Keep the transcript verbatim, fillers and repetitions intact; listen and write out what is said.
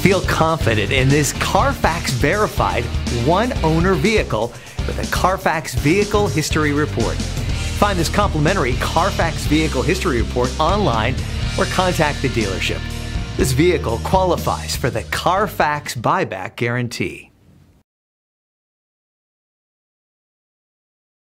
Feel confident in this Carfax verified one-owner vehicle with a Carfax Vehicle History Report. Find this complimentary Carfax Vehicle History Report online or contact the dealership. This vehicle qualifies for the Carfax Buyback Guarantee.